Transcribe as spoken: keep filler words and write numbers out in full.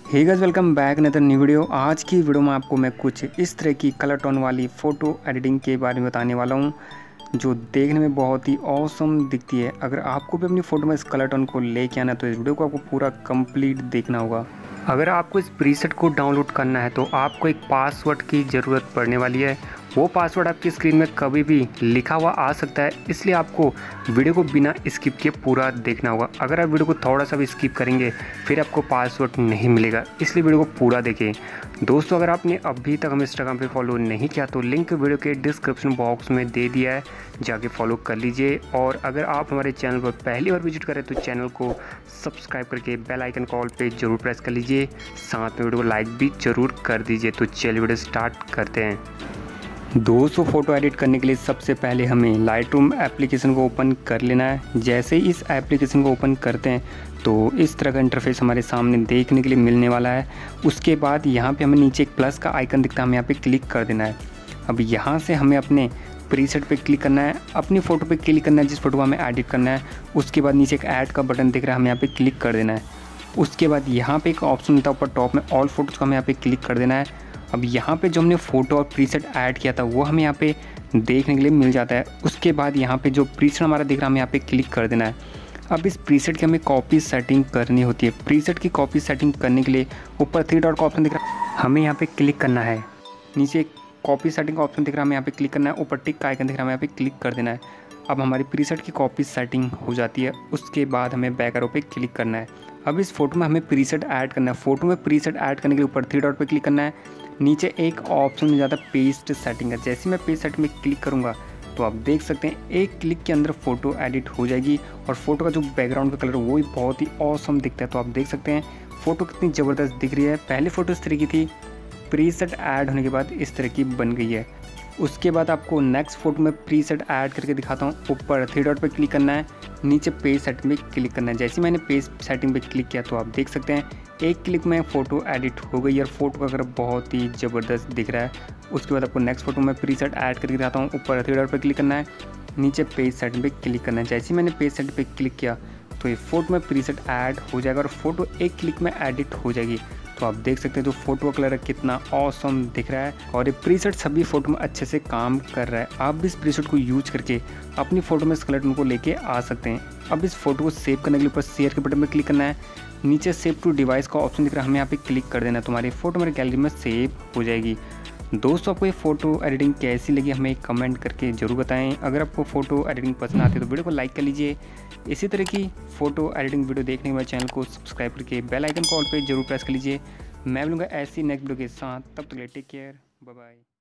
हे guys, welcome back another new video. आज की video में आपको मैं कुछ इस तरह की कलर टोन वाली फ़ोटो एडिटिंग के बारे में बताने वाला हूं, जो देखने में बहुत ही ऑसम दिखती है। अगर आपको भी अपनी फ़ोटो में इस कलर टोन को लेके आना है तो इस वीडियो को आपको पूरा कंप्लीट देखना होगा। अगर आपको इस प्रीसेट को डाउनलोड करना है तो आपको एक पासवर्ड की ज़रूरत पड़ने वाली है। वो पासवर्ड आपकी स्क्रीन में कभी भी लिखा हुआ आ सकता है, इसलिए आपको वीडियो को बिना स्किप किए पूरा देखना होगा। अगर आप वीडियो को थोड़ा सा भी स्किप करेंगे फिर आपको पासवर्ड नहीं मिलेगा, इसलिए वीडियो को पूरा देखें। दोस्तों, अगर आपने अभी तक हमें इंस्टाग्राम पे फॉलो नहीं किया तो लिंक वीडियो के डिस्क्रिप्शन बॉक्स में दे दिया है, जाके फॉलो कर लीजिए। और अगर आप हमारे चैनल पर पहली बार विजिट करें तो चैनल को सब्सक्राइब करके बेल आइकन कॉल पे जरूर प्रेस कर लीजिए, साथ में वीडियो को लाइक भी जरूर कर दीजिए। तो चलिए वीडियो स्टार्ट करते हैं। दोस्तों, फ़ोटो एडिट करने के लिए सबसे पहले हमें लाइटरूम एप्लीकेशन को ओपन कर लेना है। जैसे ही इस एप्लीकेशन को ओपन करते हैं तो इस तरह का इंटरफेस हमारे सामने देखने के लिए मिलने वाला है। उसके बाद यहाँ पे हमें नीचे एक प्लस का आइकन दिखता है, हमें यहाँ पे क्लिक कर देना है। अब यहाँ से हमें अपने प्रीसेट पे क्लिक करना है, अपनी फ़ोटो पे क्लिक करना है जिस फोटो को हमें एडिट करना है। उसके बाद नीचे एक ऐड का बटन दिख रहा है, हमें यहाँ पे क्लिक कर देना है। उसके बाद यहाँ पे एक ऑप्शन मिलता है ऊपर टॉप में, ऑल फोटोज़ का हमें यहाँ पे क्लिक कर देना है। अब यहाँ पे जो हमने फ़ोटो और प्रीसेट ऐड किया था वो हमें यहाँ पे देखने के लिए मिल जाता है। उसके बाद यहाँ पे जो प्रीसेट हमारा दिख रहा है हमें यहाँ पे क्लिक कर देना है। अब इस प्रीसेट की हमें कॉपी सेटिंग करनी होती है। प्रीसेट की कॉपी सेटिंग करने के लिए ऊपर थ्री डॉट का ऑप्शन दिख रहा है, हमें यहाँ पे क्लिक करना है। नीचे कॉपी सेटिंग का ऑप्शन दिख रहा है, हमें यहाँ पे क्लिक करना है। ऊपर टिक का आइकन दिख रहा है, हमें यहाँ पे क्लिक कर देना है। अब हमारी प्रीसेट की कॉपी सेटिंग हो जाती है। उसके बाद हमें बैक एरो पे क्लिक करना है। अब इस फोटो में हमें प्रीसेट ऐड करना है। फोटो में प्रीसेट ऐड करने के लिए ऊपर थ्री डॉट पे क्लिक करना है। नीचे एक ऑप्शन मिल जाता है पेस्ट सेटिंग है। जैसे मैं पेस्ट सेटिंग में क्लिक करूँगा तो आप देख सकते हैं एक क्लिक के अंदर फ़ोटो एडिट हो जाएगी और फोटो का जो बैकग्राउंड का कलर वो भी बहुत ही ऑसम दिखता है। तो आप देख सकते हैं फ़ोटो कितनी ज़बरदस्त दिख रही है। पहले फ़ोटो इस तरह की थी, प्रीसेट ऐड होने के बाद इस तरह की बन गई है। उसके बाद आपको नेक्स्ट फोटो में प्रीसेट ऐड करके दिखाता हूँ। ऊपर थ्री डॉट पे क्लिक करना है, नीचे पेज सेटिंग में क्लिक करना है। जैसे मैंने पेज सेटिंग पे क्लिक किया तो आप देख सकते हैं एक क्लिक में फ़ोटो एडिट हो गई और फोटो का कलर बहुत ही ज़बरदस्त दिख रहा है। उसके बाद आपको नेक्स्ट फोटो में प्रीसेट ऐड करके दिखाता हूँ। ऊपर थ्री डॉट पे क्लिक करना है, नीचे पेज सेटिंग पे क्लिक करना है। जैसे मैंने पेज सेटिंग पे क्लिक किया तो ये फोटो में प्रीसेट ऐड हो जाएगा और फोटो एक क्लिक में एडिट हो जाएगी। तो आप देख सकते हैं जो फोटो का कलर कितना ऑसम दिख रहा है और ये प्रीसेट सभी फोटो में अच्छे से काम कर रहा है। आप भी इस प्रीसेट को यूज करके अपनी फ़ोटो में इस कलर टोन को लेके आ सकते हैं। अब इस फोटो को सेव करने के लिए ऊपर शेयर के बटन पर क्लिक करना है। नीचे सेव टू डिवाइस का ऑप्शन दिख रहा है, हमें यहाँ पे क्लिक कर देना है। तुम्हारी फ़ोटो मेरी गैलरी में सेव हो जाएगी। दोस्तों, आपको ये फ़ोटो एडिटिंग कैसी लगी हमें कमेंट करके ज़रूर बताएं। अगर आपको फ़ोटो एडिटिंग पसंद आती है तो वीडियो को लाइक कर लीजिए। इसी तरह की फ़ोटो एडिटिंग वीडियो देखने के बाद चैनल को सब्सक्राइब करके बेल आइकन कॉल पे जरूर प्रेस कर लीजिए। मैं मिलूंगा ऐसी नेक्स्ट वीडियो के साथ, तब तक के लिए टेक केयर, बाय बाय।